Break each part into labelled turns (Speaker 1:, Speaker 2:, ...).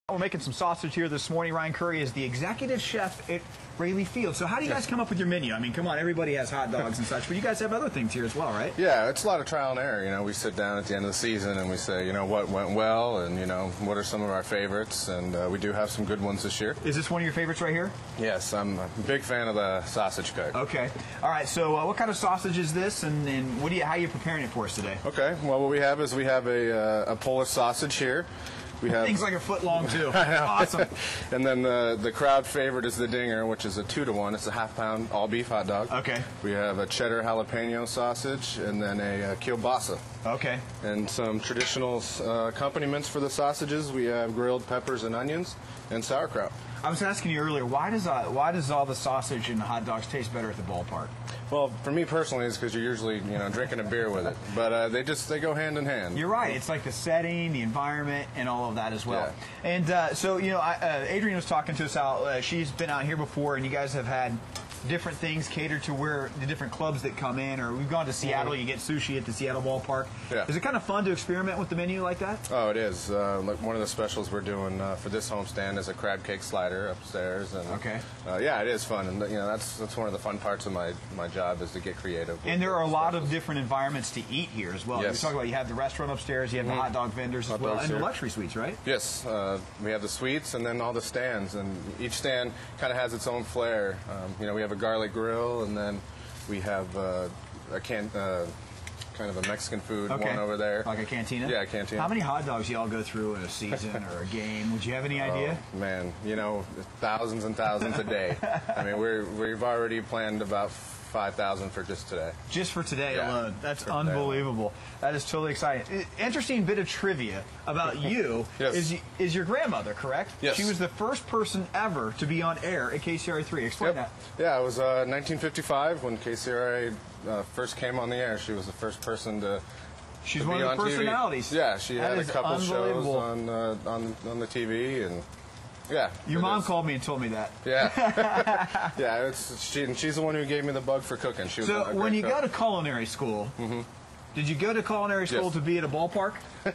Speaker 1: We're making some sausage here this morning. Ryan Curry is the executive chef at Raley Field. So how do you guys come up with your menu? I mean, come on, everybody has hot dogs and such, but you guys have other things here as well, right?
Speaker 2: Yeah, it's a lot of trial and error. You know, we sit down at the end of the season and we say, you know, what went well and, you know, what are some of our favorites, and we do have some good ones this year.
Speaker 1: Is this one of your favorites right here?
Speaker 2: Yes, I'm a big fan of the sausage cut.
Speaker 1: Okay. All right, so what kind of sausage is this, and how are you preparing it for us today?
Speaker 2: Okay, well, what we have is a Polish sausage here. We have
Speaker 1: things like a foot long too. Awesome.
Speaker 2: And then the crowd favorite is the Dinger, which is a 2-to-1. It's a half-pound all-beef hot dog.
Speaker 1: Okay.
Speaker 2: We have a cheddar jalapeno sausage, and then a kielbasa.
Speaker 1: Okay.
Speaker 2: And some traditional accompaniments for the sausages. We have grilled peppers and onions and sauerkraut.
Speaker 1: I was asking you earlier, why does all the sausage and the hot dogs taste better at the ballpark?
Speaker 2: Well, for me personally, it's because you're usually drinking a beer with it. But they go hand in hand.
Speaker 1: You're right. It's like the setting, the environment, and all of that as well.
Speaker 2: Yeah.
Speaker 1: And so Adrienne was talking to us how she's been out here before, and you guys have had different things catered to where the different clubs that come in, or we've gone to Seattle, you get sushi at the Seattle ballpark.
Speaker 2: Yeah.
Speaker 1: Is it kind of fun to experiment with the menu like that?
Speaker 2: Oh, it is. Like one of the specials we're doing for this homestand is a crab cake slider upstairs. And,
Speaker 1: okay.
Speaker 2: Yeah, it is fun, and that's one of the fun parts of my job is to get creative.
Speaker 1: And there are a lot of different environments to eat here as well.
Speaker 2: Yes.
Speaker 1: You talk about you have the restaurant upstairs, you have the hot dog vendors as well, and the luxury suites, right?
Speaker 2: Yes, we have the suites and then all the stands, and each stand kind of has its own flair. We have a garlic grill. And then we have kind of a Mexican food one over there.
Speaker 1: Like a cantina?
Speaker 2: Yeah, a cantina.
Speaker 1: How many hot dogs y'all go through in a season or a game? Would you have any idea?
Speaker 2: Oh, man, thousands and thousands a day. I mean, we've already planned about 5,000 for just today.
Speaker 1: Just for today alone. That's unbelievable. That is totally exciting. Interesting bit of trivia about you is your grandmother, correct?
Speaker 2: Yes.
Speaker 1: She was the first person ever to be on air at KCRA 3. Explain that.
Speaker 2: Yeah, it was 1955 when KCRA first came on the air. She was the first person to
Speaker 1: She's
Speaker 2: to
Speaker 1: one
Speaker 2: be
Speaker 1: of the
Speaker 2: on
Speaker 1: personalities.
Speaker 2: TV. Yeah, she had a couple shows on the TV, and yeah.
Speaker 1: Your mom called me and told me that.
Speaker 2: Yeah. Yeah, she's the one who gave me the bug for cooking. She was
Speaker 1: so when you go to culinary school, did you go to culinary school to be at a ballpark?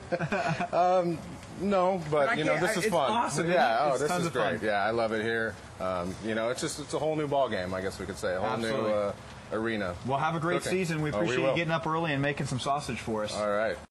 Speaker 2: No, but this is fun.
Speaker 1: Awesome.
Speaker 2: Yeah,
Speaker 1: this
Speaker 2: is great. Fun. Yeah, I love it here. It's a whole new ball game, I guess we could say. A whole new arena.
Speaker 1: Well, have a great season. We appreciate you getting up early and making some sausage for us.
Speaker 2: All right.